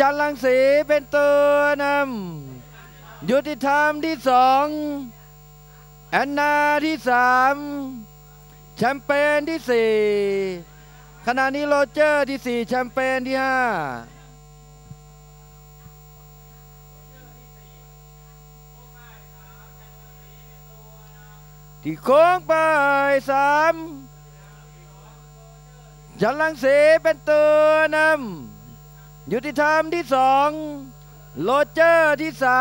จันทร์รังสีเป็นตัวนำยุติธรรมที่2แอนนาที่3แชมเปญที่4ขณะนี้โรเจอร์ที่4แชมเปญที่5ที่โค้งไป3จันทร์รังสีเป็นตัวนำยุติธรรมที่2โรเจอร์ที่3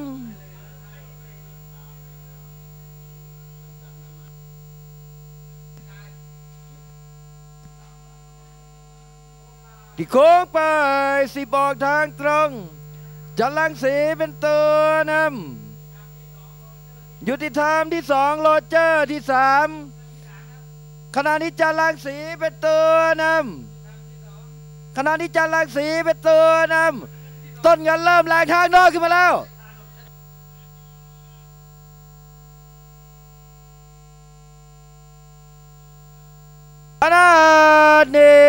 ที่โค้งไป10ออกทางตรงจันทร์รังสีเป็นตัวนำยุติธรรมที่2โรเจอร์ที่3ขณะนี้จันทร์รังสีเป็นตัวนำขณะนี้จันทร์รังสีเป็นตัวนำต้นเงินเริ่มแรงทางนอกขึ้นมาแล้วขณะนี้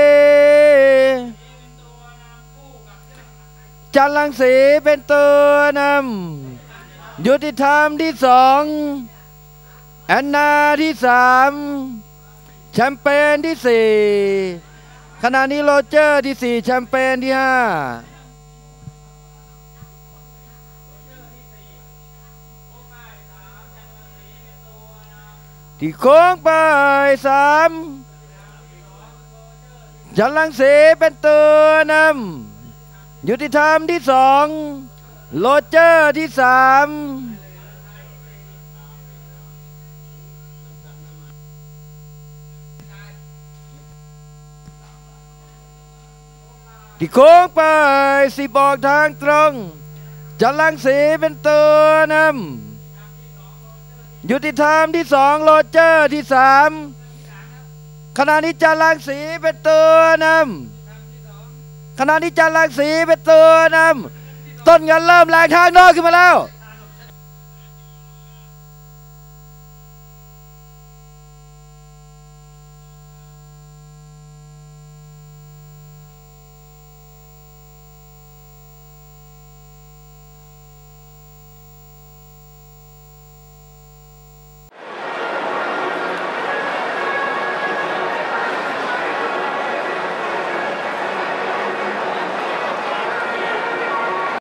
จันทร์รังสีเป็นตัวนำยุติธรรมที่2แอนนาที่3แชมเปญที่4ขณะนี้โรเจอร์ที่4แชมเปญที่5ที่โค้งไป3จันทร์รังสีเป็นตัวนำยุติธรรมที่2โรเจอร์ที่3ที่โค้งไป10ออกทางตรงจันทร์รังสีเป็นตัวนำยุติธรรมที่2โรเจอร์ที่3ขณะนี้จันทร์รังสีเป็นตัวนำขณะนี้จันทร์รังสีเป็นตัวนำต้นเงินเริ่มแรงทางนอกขึ้นมาแล้ว